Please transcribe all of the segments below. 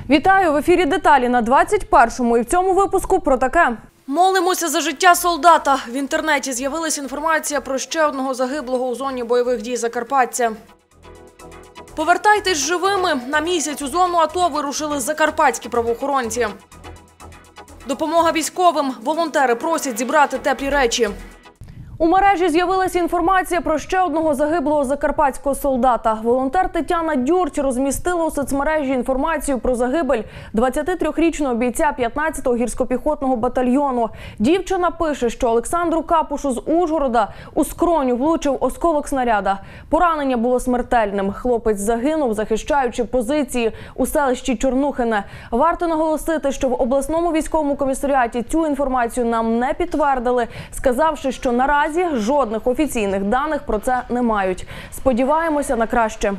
Вітаю! В ефірі «Деталі» на 21-му. І в цьому випуску про таке. Молимося за життя солдата. В інтернеті з'явилася інформація про ще одного загиблого у зоні бойових дій Закарпаття. Повертайтесь живими. На місяць у зону АТО вирушили закарпатські правоохоронці. Допомога військовим. Волонтери просять зібрати теплі речі. У мережі з'явилася інформація про ще одного загиблого закарпатського солдата. Волонтер Тетяна Дюрть розмістила у соцмережі інформацію про загибель 23-річного бійця 15-го гірсько-піхотного батальйону. Дівчина пише, що Олександру Капушу з Ужгорода у скроню влучив осколок снаряда. Поранення було смертельним. Хлопець загинув, захищаючи позиції у селищі Чорнухине. Варто наголосити, що в обласному військовому комісаріаті цю інформацію нам не підтвердили, сказавши, що наразі жодних офіційних даних про це не мають. Сподіваємося на краще.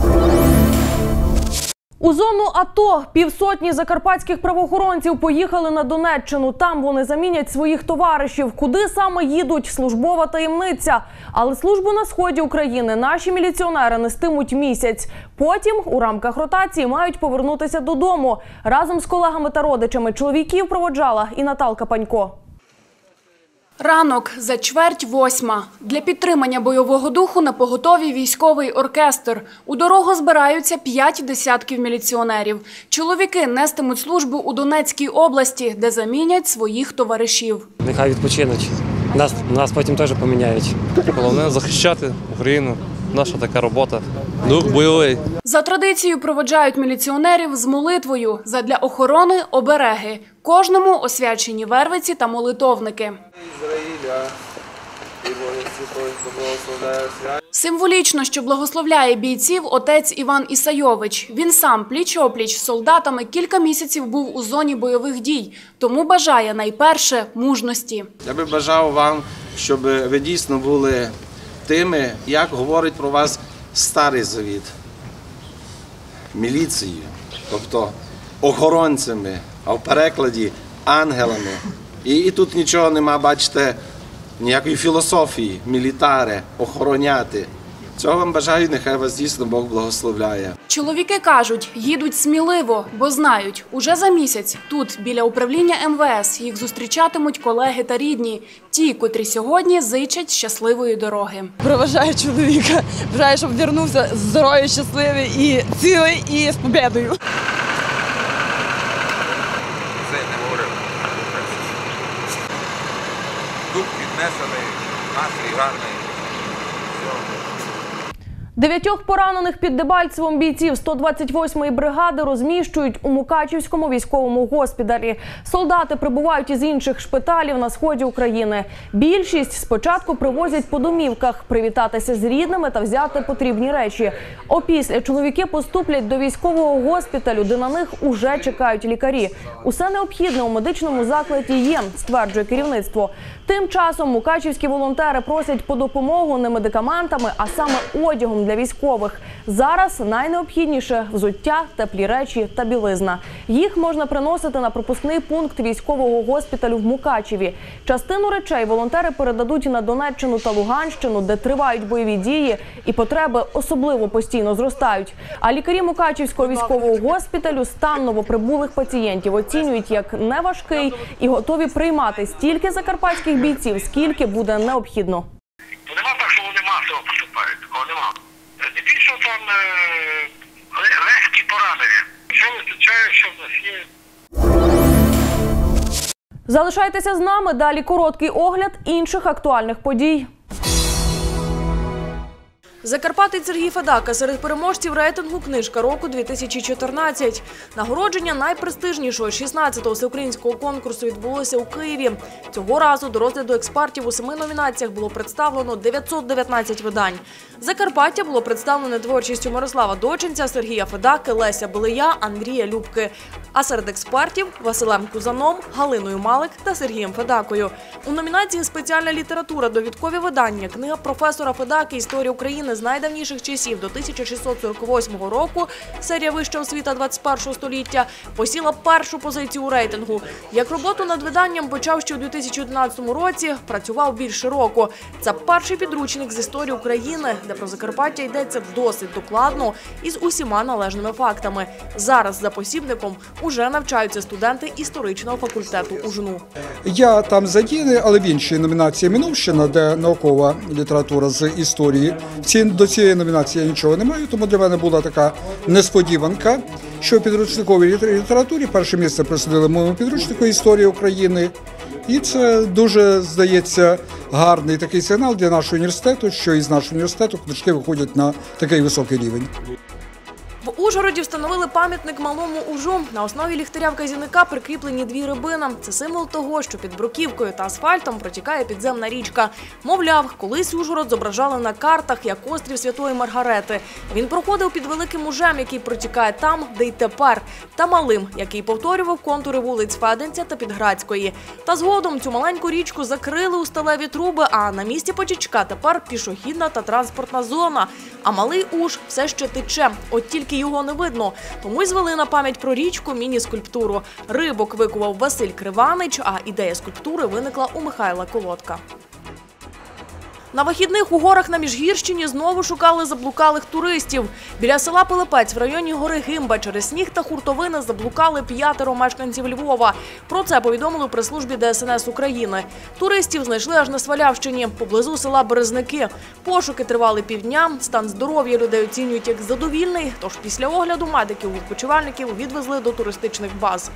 У зону АТО півсотні закарпатських правоохоронців поїхали на Донеччину. Там вони замінять своїх товаришів. Куди саме їдуть – службова таємниця. Але службу на сході України наші міліціонери нестимуть місяць. Потім у рамках ротації мають повернутися додому. Разом з колегами та родичами чоловіків проводжала і Наталка Панько. Ранок за 7:45. Для підтримання бойового духу напоготові військовий оркестр. У дорогу збираються 5 десятків міліціонерів. Чоловіки нестимуть службу у Донецькій області, де замінять своїх товаришів. Нехай відпочинуть. Нас потім теж поміняють. Головне – захищати Україну. Наша така робота. Дух бойовий. За традицією проводжають міліціонерів з молитвою. Задля охорони – обереги. Кожному освячені вервиці та молитовники. Символічно, що благословляє бійців отець Іван Ісайович. Він сам пліч-опліч з солдатами кілька місяців був у зоні бойових дій, тому бажає найперше мужності. Я би бажав вам, щоб ви дійсно були тими, як говорить про вас Старий Завіт, міліцією, тобто охоронцями, а в перекладі ангелами. І тут нічого нема, бачите, ніякої філософії, мілітари, охороняти. Цього вам бажаю, нехай вас дійсно Бог благословляє. Чоловіки кажуть, їдуть сміливо, бо знають, уже за місяць тут, біля управління МВС, їх зустрічатимуть колеги та рідні. Ті, котрі сьогодні зичать щасливої дороги. Проважаю чоловіка, бажаю, щоб вернувся здоровий, щасливий і цілий, і з побєдою. Дух піднесений, настрій гарний. 9 поранених під Дебальцевом бійців 128-ї бригади розміщують у Мукачівському військовому госпіталі. Солдати прибувають із інших шпиталів на сході України. Більшість спочатку привозять по домівках, привітатися з рідними та взяти потрібні речі. Опісля чоловіки поступлять до військового госпіталю, де на них уже чекають лікарі. Усе необхідне у медичному закладі є, стверджує керівництво. Тим часом мукачівські волонтери просять по допомогу не медикаментами, а саме одягом для військових. Зараз найнеобхідніше – взуття, теплі речі та білизна. Їх можна приносити на пропускний пункт військового госпіталю в Мукачеві. Частину речей волонтери передадуть на Донеччину та Луганщину, де тривають бойові дії і потреби особливо постійно зростають. А лікарі Мукачівського військового госпіталю стан новоприбулих пацієнтів оцінюють як неважкий і готові приймати стільки закарпатських бійців, скільки буде необхідно. Нема так, що вони масово поступають, такого нема. Здебільшого там легкі поранення. Що вистачає, що в нас є. Залишайтеся з нами, далі короткий огляд інших актуальних подій. Закарпатець Сергій Федака серед переможців рейтингу «Книжка року-2014». Нагородження найпрестижнішого 16-го всеукраїнського конкурсу відбулося у Києві. Цього разу до розгляду експертів у 7 номінаціях було представлено 919 видань. Закарпаття було представлене творчістю Мирослава Дочинця, Сергія Федаки, Леся Белия, Андрія Любки. А серед експертів – Василем Кузаном, Галиною Малик та Сергієм Федакою. У номінації «Спеціальна література. Довідкові видання» книга професора Федаки «Історія України» з найдавніших часів до 1648 року, серія «Вища освіта 21 століття», посіла першу позицію у рейтингу. Як роботу над виданням почав ще у 2011 році, працював більше року. Це перший підручник з історії України, де про Закарпаття йдеться досить докладно і з усіма належними фактами. Зараз за посібником уже навчаються студенти історичного факультету УЖНУ. Я там задіяний, але в іншій номінації «Минувщина», де наукова література з історії. До цієї номінації я нічого не маю, тому для мене була така несподіванка, що в підручниковій літературі перше місце присудили моєму підручнику «Історія України». І це дуже, здається, гарний такий сигнал для нашого університету, що із нашого університету книжки виходять на такий високий рівень. В Ужгороді встановили пам'ятник малому ужу. На основі ліхтаря-вказівника прикріплені дві рибини. Це символ того, що під бруківкою та асфальтом протікає підземна річка. Мовляв, колись Ужгород зображали на картах як острів Святої Маргарети. Він проходив під Великим Ужем, який протікає там, де й тепер, та Малим, який повторював контури вулиць Феденця та Підградської. Та згодом цю маленьку річку закрили у сталеві труби, а на місці Почечка тепер пішохідна та транспортна зона. А Малий Уж все ще тече, от тільки його не видно. Тому й звели на пам'ять про річку міні-скульптуру. Рибок викував Василь Криванич, а ідея скульптури виникла у Михайла Колодка. На вихідних у горах на Міжгірщині знову шукали заблукалих туристів. Біля села Пилипець в районі гори Гимба через сніг та хуртовини заблукали 5 мешканців Львова. Про це повідомили у прес-службі ДСНС України. Туристів знайшли аж на Свалявщині, поблизу села Березники. Пошуки тривали півдня, стан здоров'я людей оцінюють як задовільний, тож після огляду медиків-відпочивальників відвезли до туристичних баз.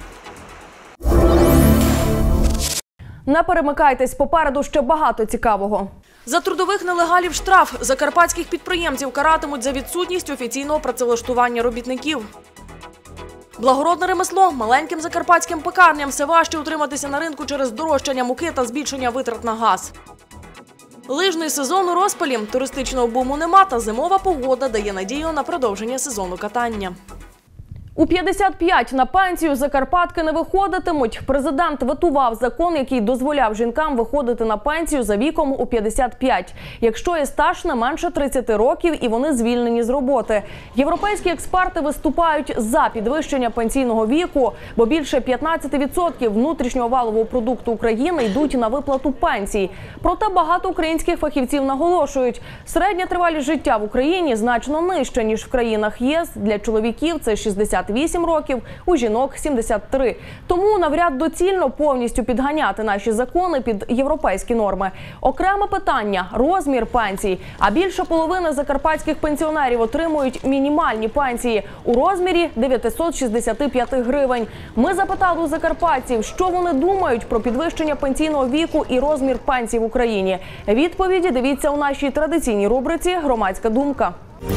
Не перемикайтесь, попереду ще багато цікавого. За трудових нелегалів штраф. Закарпатських підприємців каратимуть за відсутність офіційного працевлаштування робітників. Благородне ремесло. Маленьким закарпатським пекарням все важче утриматися на ринку через здорожчання муки та збільшення витрат на газ. Лижний сезон у розпалі. Туристичного буму нема, та зимова погода дає надію на продовження сезону катання. У 55 на пенсію закарпатки не виходитимуть. Президент ветував закон, який дозволяв жінкам виходити на пенсію за віком у 55, якщо є стаж не менше 30 років і вони звільнені з роботи. Європейські експерти виступають за підвищення пенсійного віку, бо більше 15% внутрішнього валового продукту України йдуть на виплату пенсій. Проте багато українських фахівців наголошують, середня тривалість життя в Україні значно нижча, ніж в країнах ЄС. Для чоловіків це 68 років, у жінок – 73. Тому навряд доцільно повністю підганяти наші закони під європейські норми. Окреме питання – розмір пенсій. А більше половини закарпатських пенсіонерів отримують мінімальні пенсії у розмірі 965 гривень. Ми запитали у закарпатців, що вони думають про підвищення пенсійного віку і розмір пенсій в Україні. Відповіді дивіться у нашій традиційній рубриці «Громадська думка».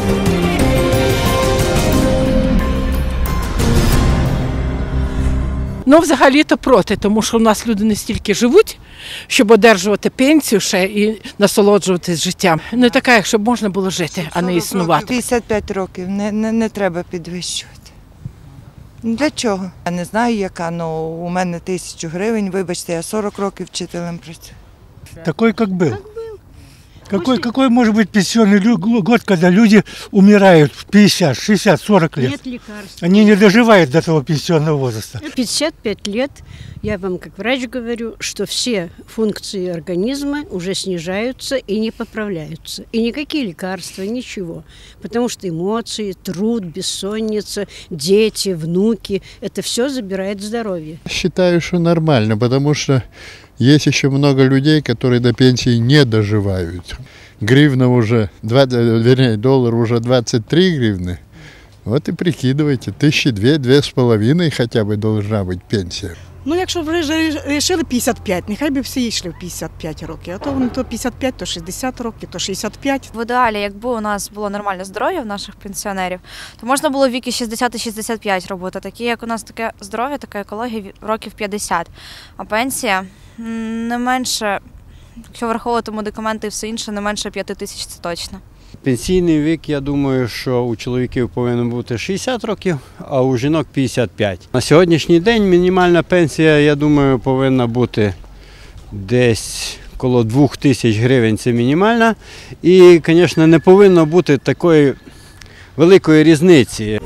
Ну, взагалі-то проти, тому що у нас люди не стільки живуть, щоб одержувати пенсію ще і насолоджуватись життям. Не така, як щоб можна було жити, а не існувати. 55 років, не треба підвищувати. Для чого? Я не знаю, яка, але у мене 1000 гривень, вибачте, я 40 років вчителем працюю. Такой, как был. Какой может быть пенсионный год, когда люди умирают в 50, 60, 40 лет? Нет лекарств. Они не доживают до того пенсионного возраста. 55 лет, я вам как врач говорю, что все функции организма уже снижаются и не поправляются. И никакие лекарства, ничего. Потому что эмоции, труд, бессонница, дети, внуки, это все забирает здоровье. Считаю, что нормально, потому что есть еще много людей, которые до пенсии не доживают. Гривна уже, доллар уже 23 гривны. Вот и прикидывайте, 1002-2,5 хотя бы должна быть пенсия. Ну, якщо ви вирішили 55, нехай би всі йшли в 55 років, а то вони то 55, то 60 років, то 65. В ідеалі, якби у нас було нормальне здоров'я в наших пенсіонерів, то можна було в віки 60 і 65 робити. Такі, як у нас таке здоров'я, така екологія років 50. А пенсія не менше, якщо враховувати медикаменти і все інше, не менше 5 тисяч, це точно. Пенсійний вік, я думаю, що у чоловіків повинен бути 60 років, а у жінок 55. На сьогоднішній день мінімальна пенсія, я думаю, повинна бути десь коло 2000 гривень – це мінімальна. І, звісно, не повинно бути такої великої різниці.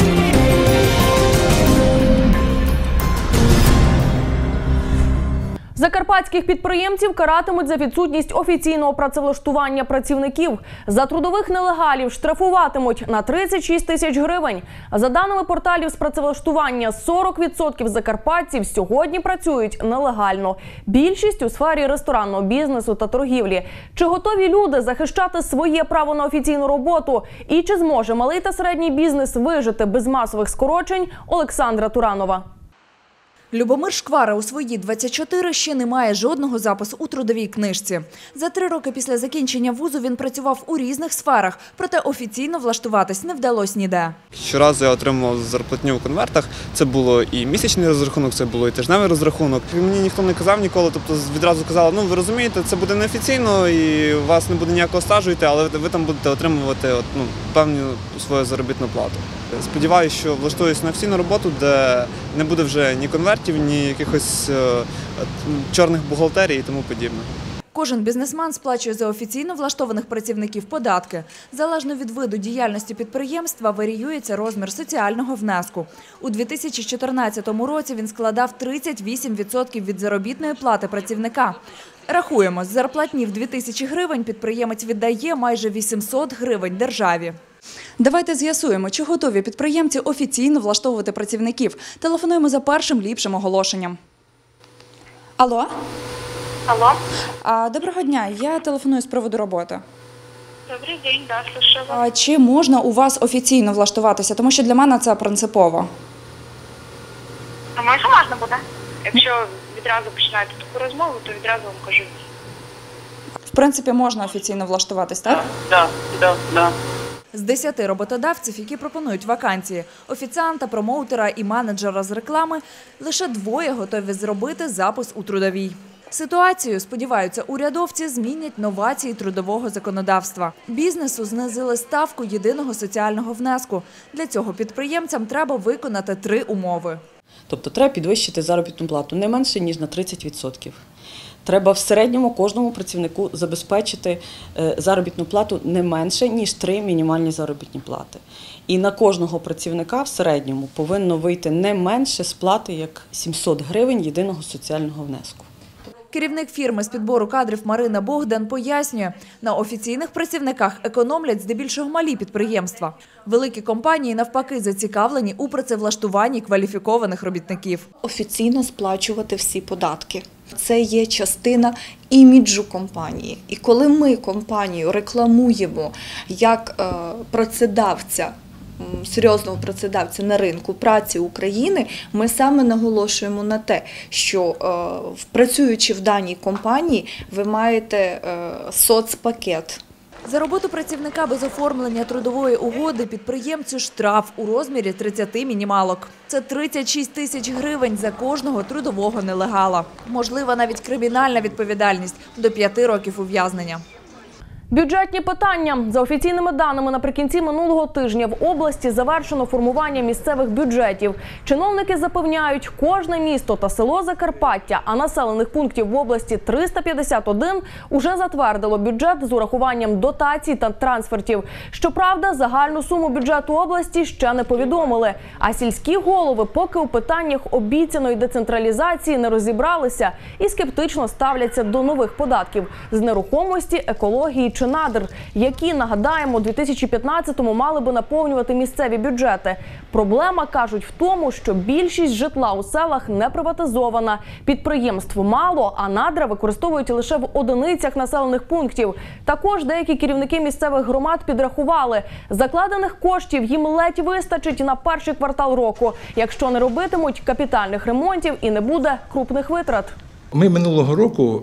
Закарпатських підприємців каратимуть за відсутність офіційного працевлаштування працівників. За трудових нелегалів штрафуватимуть на 36 тисяч гривень. За даними порталів з працевлаштування, 40% закарпатців сьогодні працюють нелегально. Більшість у сфері ресторанного бізнесу та торгівлі. Чи готові люди захищати своє право на офіційну роботу? І чи зможе малий та середній бізнес вижити без масових скорочень? Олександра Туранова. Любомир Шквара у свої 24 ще не має жодного запису у трудовій книжці. За 3 роки після закінчення вузу він працював у різних сферах, проте офіційно влаштуватись не вдалося ніде. Щоразу я отримував зарплатню в конвертах. Це було і місячний розрахунок, це було і тижневий розрахунок. Мені ніхто не казав ніколи, тобто відразу казали, ну ви розумієте, це буде неофіційно і у вас не буде ніякого стажу йти, але ви там будете отримувати певну свою заробітну плату. Сподіваюся, що влаштуюсь на офіційну роботу, де не буде вже ні конвертів, ні якихось чорних бухгалтерій і тому подібне. Кожен бізнесмен сплачує за офіційно влаштованих працівників податки. Залежно від виду діяльності підприємства варіюється розмір соціального внеску. У 2014 році він складав 38% від заробітної плати працівника. Рахуємо, з зарплатні в 2000 гривень підприємець віддає майже 800 гривень державі. Давайте з'ясуємо, чи готові підприємці офіційно влаштовувати працівників. Телефонуємо за першим ліпшим оголошенням. Алло? Алло. Доброго дня, я телефоную з приводу роботи. Добрий день, да, слушаю вас. Чи можна у вас офіційно влаштуватися? Тому що для мене це принципово. А можна буде? Якщо відразу починаєте таку розмову, то відразу вам кажу. В принципі, можна офіційно влаштуватись, так? Да. З 10 роботодавців, які пропонують вакансії – офіціанта, промоутера і менеджера з реклами – лише 2 готові зробити запис у трудовій. Ситуацію, сподіваються урядовці, змінять новації трудового законодавства. Бізнесу знизили ставку єдиного соціального внеску. Для цього підприємцям треба виконати 3 умови. Тобто треба підвищити заробітну плату не менше, ніж на 30%. Треба в середньому кожному працівнику забезпечити заробітну плату не менше, ніж 3 мінімальні заробітні плати. І на кожного працівника в середньому повинно вийти не менше сплати, як 700 гривень єдиного соціального внеску. Керівник фірми з підбору кадрів Марина Богдан пояснює, на офіційних працівниках економлять здебільшого малі підприємства. Великі компанії, навпаки, зацікавлені у працевлаштуванні кваліфікованих робітників. Офіційно сплачувати всі податки. Це є частина іміджу компанії. І коли ми компанію рекламуємо як працедавця, серйозного працедавця на ринку праці України, ми саме наголошуємо на те, що працюючи в даній компанії, ви маєте соцпакет. За роботу працівника без оформлення трудової угоди підприємцю штраф у розмірі 30 мінімалок. Це 36 тисяч гривень за кожного трудового нелегала. Можлива навіть кримінальна відповідальність – до 5 років ув'язнення. Бюджетні питання. За офіційними даними, наприкінці минулого тижня в області завершено формування місцевих бюджетів. Чиновники запевняють, кожне місто та село Закарпаття, а населених пунктів в області 351, уже затвердило бюджет з урахуванням дотацій та трансфертів. Щоправда, загальну суму бюджету області ще не повідомили. А сільські голови поки у питаннях обіцяної децентралізації не розібралися і скептично ставляться до нових податків з нерухомості, екології чи надр, які, нагадаємо, у 2015-му мали би наповнювати місцеві бюджети. Проблема, кажуть, в тому, що більшість житла у селах не приватизована, підприємств мало, а надра використовують лише в одиницях населених пунктів. Також деякі керівники місцевих громад підрахували, закладених коштів їм ледь вистачить на перший квартал року, якщо не робитимуть капітальних ремонтів і не буде крупних витрат. Ми минулого року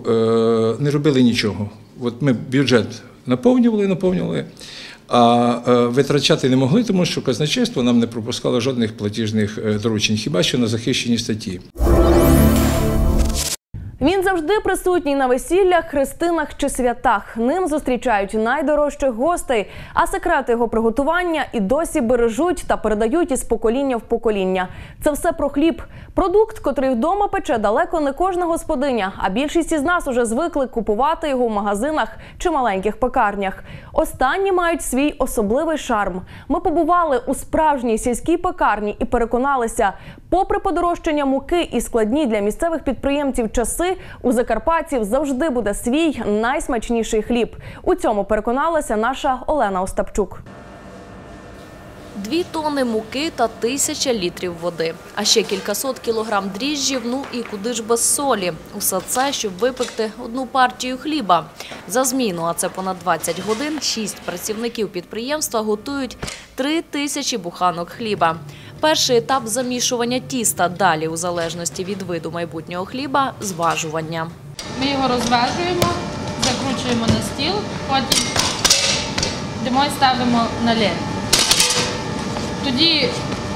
не робили нічого. От ми бюджет наповнювали, а витрачати не могли, тому що казначейство нам не пропускало жодних платіжних доручень, хіба що на захищені статті. Він завжди присутній на весіллях, хрестинах чи святах. Ним зустрічають найдорожчих гостей, а секрети його приготування і досі бережуть та передають із покоління в покоління. Це все про хліб. Продукт, котрий вдома пече далеко не кожна господиня, а більшість із нас уже звикли купувати його в магазинах чи маленьких пекарнях. Останні мають свій особливий шарм. Ми побували у справжній сільській пекарні і переконалися, попри подорожчання муки і складні для місцевих підприємців часи, у закарпатців завжди буде свій найсмачніший хліб. У цьому переконалася наша Олена Остапчук. 2 тонни муки та 1000 літрів води. А ще кількасот кілограм дріжджів, ну і куди ж без солі. Усе це, щоб випекти одну партію хліба. За зміну, а це понад 20 годин, 6 працівників підприємства готують 3000 буханок хліба. Перший етап – замішування тіста, далі, у залежності від виду майбутнього хліба – зважування. Ми його розважуємо, закручуємо на стіл, потім йдемо і ставимо на ленту. Тоді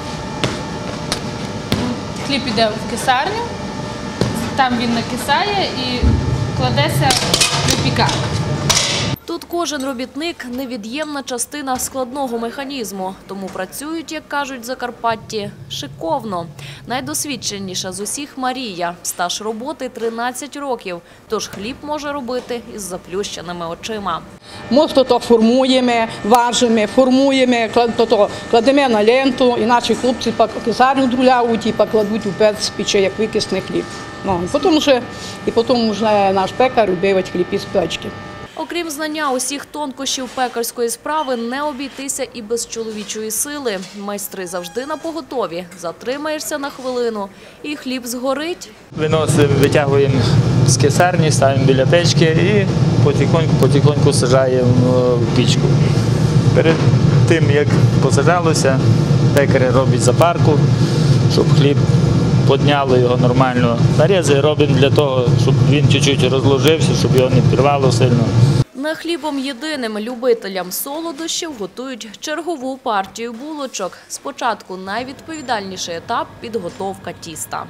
хліб йде в кисарню, там він накисає і кладеться в випікарку. Тут кожен робітник – невід'ємна частина складного механізму. Тому працюють, як кажуть в Закарпатті, шиковно. Найдосвідченіша з усіх Марія. Стаж роботи – 13 років. Тож хліб може робити із заплющеними очима. Ми то формуємо, важимо, формуємо, кладемо на ленту, і наші хлопці кисарню друляють і покладуть у пець пече, як викисний хліб. І потім вже наш пекар робить хліб із печки. Окрім знання усіх тонкощів пекарської справи, не обійтися і без чоловічої сили. Майстри завжди напоготові. Затримаєшся на хвилину і хліб згорить. Виносимо, витягуємо з кисарні, ставимо біля печки і потихоньку саджаємо в пічку. Перед тим, як посаджалося, пекар робить запарку, щоб хліб підняло його нормально. Нарізи робимо для того, щоб він чуть-чуть розложився, щоб його не підірвало сильно. Не хлібом єдиним любителям солодощів готують чергову партію булочок. Спочатку найвідповідальніший етап – підготовка тіста.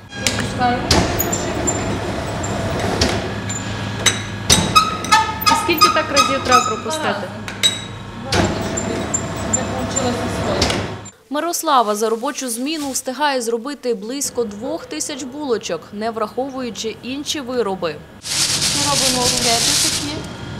Скільки так разів треба пропустити? Мирослава за робочу зміну встигає зробити близько 2000 булочок, не враховуючи інші вироби. Ми робимо рулети такі.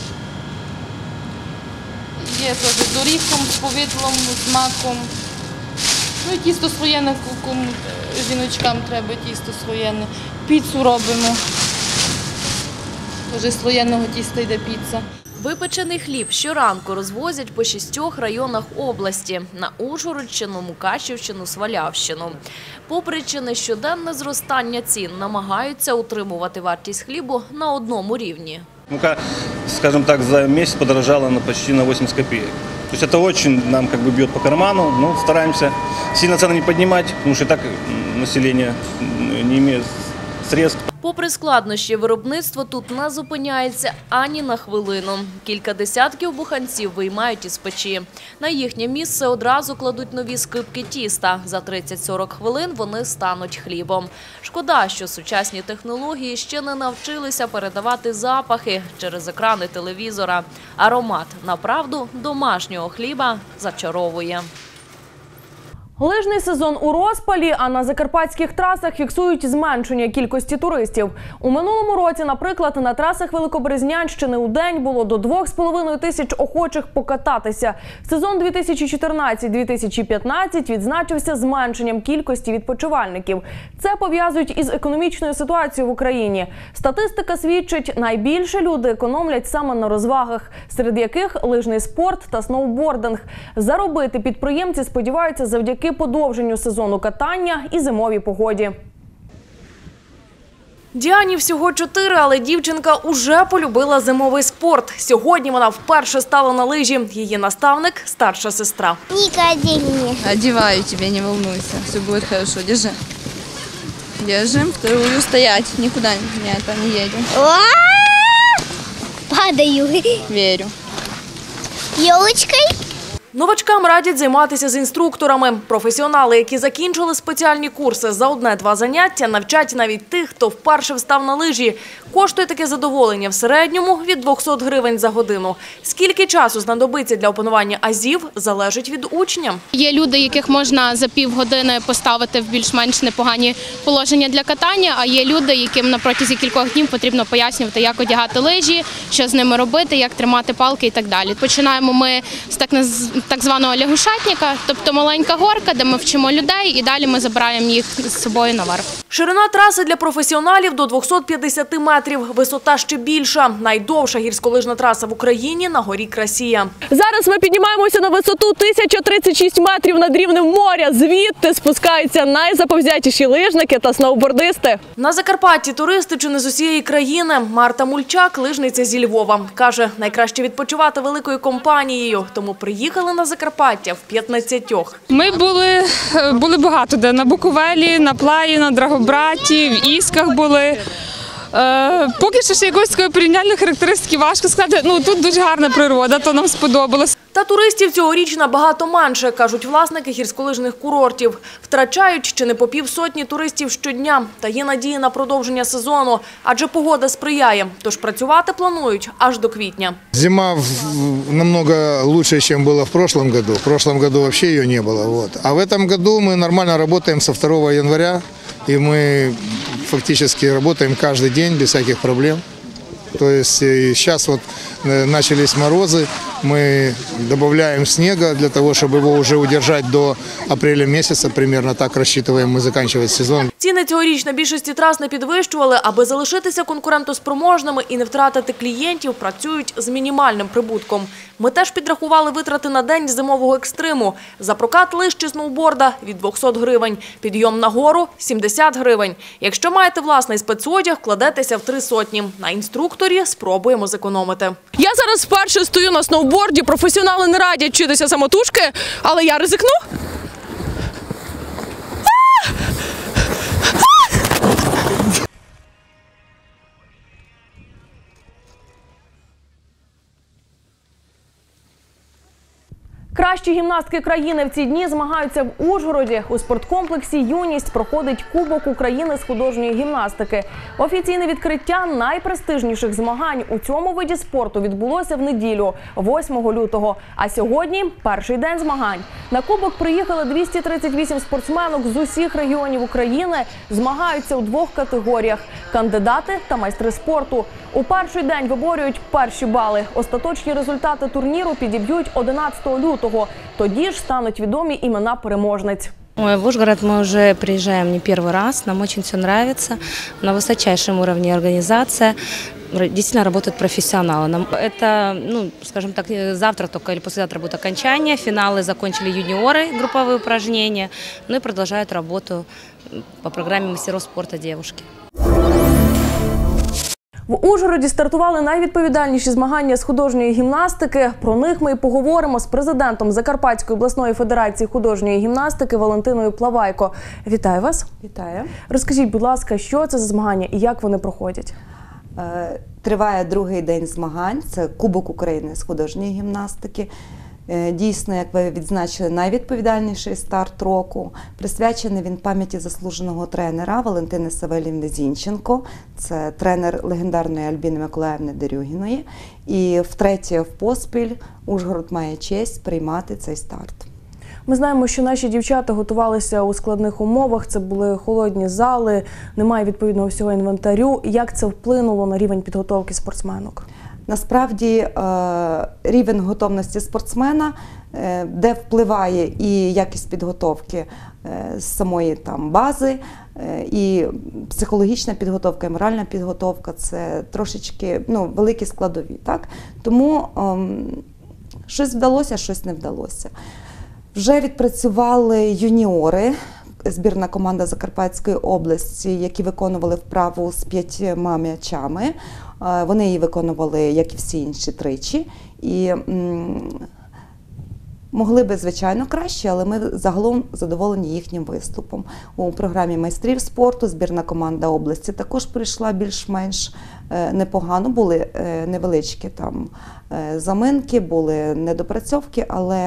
Є теж з оріхом, з повидлом, з маком. Ну і тісто слоєне, жіночкам треба тісто слоєне. Піцу робимо. Теж з слоєного тіста йде піца. Випечений хліб щоранку розвозять по 6 районах області – на Ужгородщину, Мукачівщину, Свалявщину. Попри чи нещоденне зростання цін, намагаються утримувати вартість хлібу на одному рівні. Мука, скажем так, за месяц подорожала почти на 80 копеек. То есть это очень нам бьет по карману, но стараемся сильно цены не поднимать, потому что и так население не имеет средств. Попри складнощі, виробництво тут не зупиняється ані на хвилину. Кілька десятків буханців виймають із печі. На їхнє місце одразу кладуть нові скибки тіста. За 30-40 хвилин вони стануть хлібом. Шкода, що сучасні технології ще не навчилися передавати запахи через екрани телевізора. Аромат, направду, домашнього хліба зачаровує. Лижний сезон у розпалі, а на закарпатських трасах фіксують зменшення кількості туристів. У минулому році, наприклад, на трасах Великоберезнянщини у день було до 2,5 тисяч охочих покататися. Сезон 2014-2015 відзначився зменшенням кількості відпочивальників. Це пов'язують із економічною ситуацією в Україні. Статистика свідчить, найбільше люди економлять саме на розвагах, серед яких лижний спорт та сноубординг. Заробити підприємці сподіваються завдяки подовженню сезону катання і зимовій погоді. Діані всього 4, але дівчинка уже полюбила зимовий спорт. Сьогодні вона вперше стала на лижі. Її наставник – старша сестра. Ника, одень мне. Одеваю тебя, не волнуйся. Все будет хорошо. Держи. Держим. Вторую стоять. Никуда не едем. Падаю. Верю. Елочкой? Новачкам радять займатися з інструкторами. Професіонали, які закінчили спеціальні курси за 1-2 заняття, навчать навіть тих, хто вперше встав на лижі. Коштує таке задоволення в середньому від 200 гривень за годину. Скільки часу знадобиться для опанування азів, залежить від учня. Є люди, яких можна за півгодини поставити в більш-менш непогані положення для катання, а є люди, яким на протязі кількох днів потрібно пояснювати, як одягати лижі, що з ними робити, як тримати палки і так далі. Починаємо ми з так званого лягушатника, тобто маленька горка, де ми вчимо людей, і далі ми забираємо їх з собою наверх. Ширина траси для професіоналів до 250 метрів, висота ще більша. Найдовша гірськолижна траса в Україні на горі Красія. Зараз ми піднімаємося на висоту 1036 метрів над рівнем моря. Звідти спускаються найзаповзятіші лижники та сноубордисти. На Закарпатті туристи чи не з усієї країни. Марта Мульчак – лижниця зі Львова. Каже, найкраще відпочивати великою компанією, тому приїхали на Закарпаття в 15. Ми були багато де. На Буковелі, на Плаї, на Драгобраті, в Ісках були. Поки що ще якоїсь такої порівняльної характеристики важко сказати. Тут дуже гарна природа, то нам сподобалось. Та туристів цьогоріч набагато менше, кажуть власники гірськолижних курортів. Втрачають ще не по півсотні туристів щодня. Та є надії на продовження сезону, адже погода сприяє. Тож працювати планують аж до квітня. Зима намного лучше, чем было в прошлом году. В прошлом году вообще ее не было. А в этом году мы нормально работаем со 2 января. И мы фактически работаем каждый день без всяких проблем. То есть сейчас вот начались морозы, мы добавляем снега для того, чтобы его уже удержать до апреля месяца. Примерно так рассчитываем мы заканчивать сезон. Ціни цьогоріч на більшості трас не підвищували. Аби залишитися конкурентоспроможними і не втратити клієнтів, працюють з мінімальним прибутком. Ми теж підрахували витрати на день зимового екстриму. За прокат лиж чи сноуборда – від 200 гривень. Підйом на гору – 70 гривень. Якщо маєте власний спецодяг, вкладетеся в 300. На інструкторі спробуємо зекономити. Я зараз вперше стою на сноуборді. Професіонали не радять вчитися самотужки, але я ризикну. Кращі гімнастки країни в ці дні змагаються в Ужгороді. У спорткомплексі «Юність» проходить Кубок України з художньої гімнастики. Офіційне відкриття найпрестижніших змагань у цьому виді спорту відбулося в неділю, 8 лютого. А сьогодні – перший день змагань. На Кубок приїхали 238 спортсменок з усіх регіонів України. Змагаються у 2 категоріях – кандидати та майстри спорту. У перший день виборюють перші бали. Остаточні результати турніру підіб'ють 11 лютого. Тоді ж стануть відомі імена переможниць. В Ужгород мы уже приезжаем не первый раз, нам очень все нравится. На высочайшем уровне организация, действительно работают профессионалы. Это, скажем так, завтра только или послезавтра будет окончание, финалы закончили юниоры, групповые упражнения, и продолжают работу по программе мастеров спорта девушки. В Ужгороді стартували найвідповідальніші змагання з художньої гімнастики. Про них ми і поговоримо з президентом Закарпатської обласної федерації художньої гімнастики Валентиною Плавайко. Вітаю вас. Вітаю. Розкажіть, будь ласка, що це за змагання і як вони проходять? Триває другий день змагань. Це Кубок України з художньої гімнастики. Дійсно, як ви відзначили, найвідповідальніший старт року. Присвячений він пам'яті заслуженого тренера Валентини Савелівни Зінченко. Це тренер легендарної Альбіни Миколаївни Дерюгіної. І втретє поспіль Ужгород має честь приймати цей старт. Ми знаємо, що наші дівчата готувалися у складних умовах. Це були холодні зали, немає відповідного всього інвентарю. Як це вплинуло на рівень підготовки спортсменок? Насправді рівень готовності спортсмена, де впливає і якість підготовки з самої бази, і психологічна підготовка, і моральна підготовка – це трошечки великі складові. Так? Тому щось вдалося, щось не вдалося. Вже відпрацювали юніори, збірна команда Закарпатської області, які виконували вправу з 5 м'ячами. Вони її виконували, як і всі інші, тричі. І могли би, звичайно, краще, але ми загалом задоволені їхнім виступом. У програмі майстрів спорту збірна команда області також прийшла більш-менш непогано. Були невеличкі заминки, були недопрацьовки, але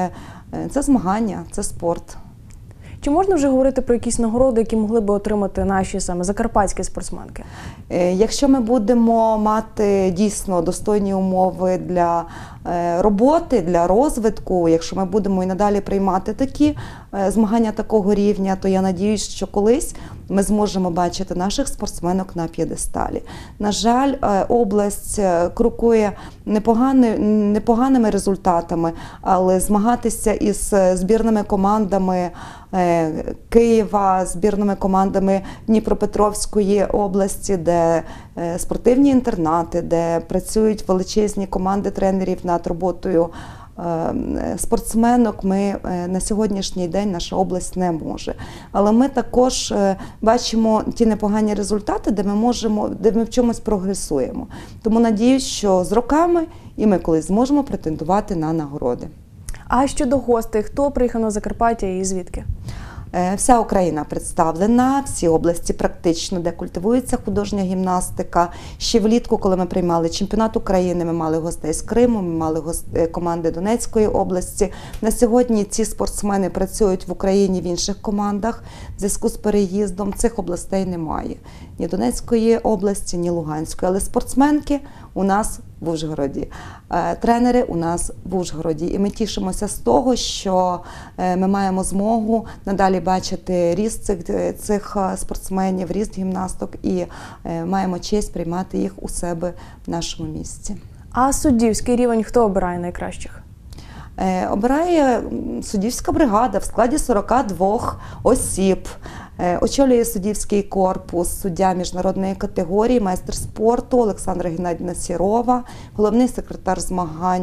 Це змагання, це спорт. Чи можна вже говорити про якісь нагороди, які могли би отримати наші саме закарпатські спортсменки? Якщо ми будемо мати дійсно достойні умови для роботи, для розвитку, якщо ми будемо і надалі приймати такі змагання такого рівня, то я надіюсь, що колись ми зможемо бачити наших спортсменок на п'єдесталі. На жаль, область крокує непоганими результатами, але змагатися із збірними командами Києва, збірними командами Дніпропетровської області, де спортивні інтернати, де працюють величезні команди тренерів над роботою спортсменок, ми на сьогоднішній день, наша область не може. Але ми також бачимо ті непогані результати, де ми в чомусь прогресуємо. Тому надіюсь, що з роками і ми колись зможемо претендувати на нагороди. А щодо гостей, хто приїхав на Закарпаття і звідки? Вся Україна представлена, всі області практично, де культивується художня гімнастика. Ще влітку, коли ми приймали чемпіонат України, ми мали гостей з Криму, ми мали команди Донецької області. На сьогодні ці спортсмени працюють в Україні в інших командах. В зв'язку з переїздом цих областей немає. Ні Донецької області, ні Луганської. Але спортсменки у нас в Ужгороді, тренери у нас в Ужгороді. І ми тішимося з того, що ми маємо змогу надалі бачити ріст цих спортсменів, ріст гімнасток і маємо честь приймати їх у себе в нашому місті. А суддівський рівень хто обирає найкращих? Обирає суддівська бригада в складі 42 осіб. Очолює суддівський корпус суддя міжнародної категорії, майстер спорту Олександра Геннадіївна Сірова, головний секретар змагань,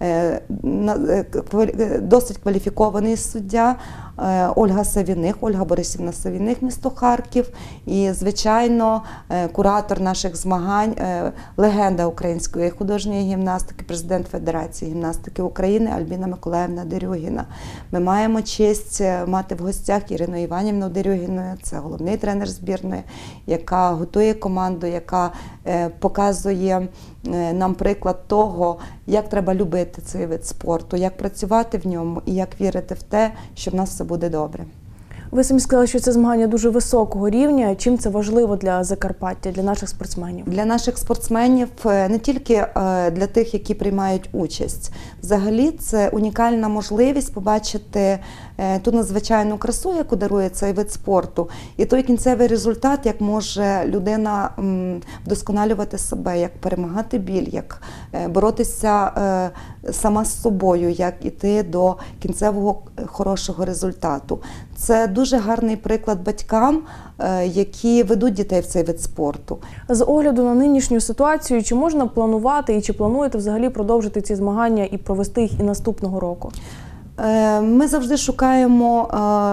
досить кваліфікований суддя Ольга Савіних, Ольга Борисівна Савіних, місто Харків. І, звичайно, куратор наших змагань, легенда української художньої гімнастики, президент Федерації гімнастики України Альбіна Миколаївна Дерюгіна. Ми маємо честь мати в гостях Ірину Іванівну Дерюгіну. Це головний тренер збірної, яка готує команду, яка показує нам приклад того, як треба любити цей вид спорту, як працювати в ньому і як вірити в те, що в нас все буде добре. Ви самі сказали, що це змагання дуже високого рівня. Чим це важливо для Закарпаття, для наших спортсменів? Для наших спортсменів, не тільки для тих, які приймають участь. Взагалі, це унікальна можливість побачити ту надзвичайну красу, яку дарує цей вид спорту, і той кінцевий результат, як може людина вдосконалювати себе, як перемагати біль, як боротися сама з собою, як іти до кінцевого хорошого результату. Це дуже гарний приклад батькам, які ведуть дітей в цей вид спорту. З огляду на нинішню ситуацію, чи можна планувати і чи плануєте взагалі продовжити ці змагання і провести їх і наступного року? Ми завжди шукаємо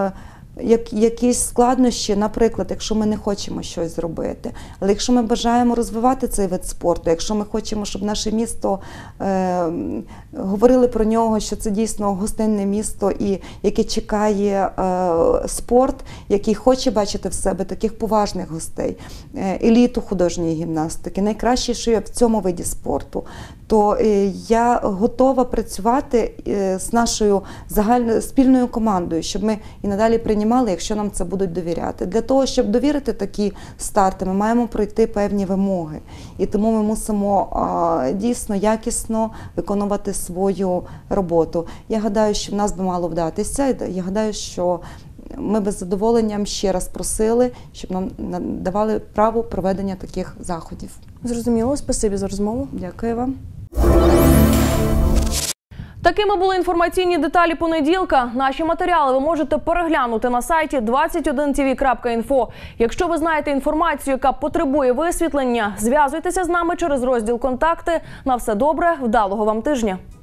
якісь складнощі, наприклад, якщо ми не хочемо щось зробити. Але якщо ми бажаємо розвивати цей вид спорту, якщо ми хочемо, щоб наше місто говорили про нього, що це дійсно гостинне місто, і яке чекає спорт, який хоче бачити в себе таких поважних гостей, еліту художньої гімнастики, найкраще, що є в цьому виді спорту, то я готова працювати з нашою спільною командою, щоб ми і надалі приймали, якщо нам це будуть довіряти. Для того, щоб довірити такі старти, ми маємо пройти певні вимоги. І тому ми мусимо дійсно якісно виконувати свою роботу. Я гадаю, що в нас би мало вдатися. Я гадаю, що ми би з задоволенням ще раз просили, щоб нам давали право проведення таких заходів. Зрозуміло. Спасибі за розмову. Дякую вам. Такими були інформаційні деталі понеділка. Наші матеріали ви можете переглянути на сайті 21tv.info. Якщо ви знаєте інформацію, яка потребує висвітлення, зв'язуйтеся з нами через розділ «Контакти». На все добре, вдалого вам тижня!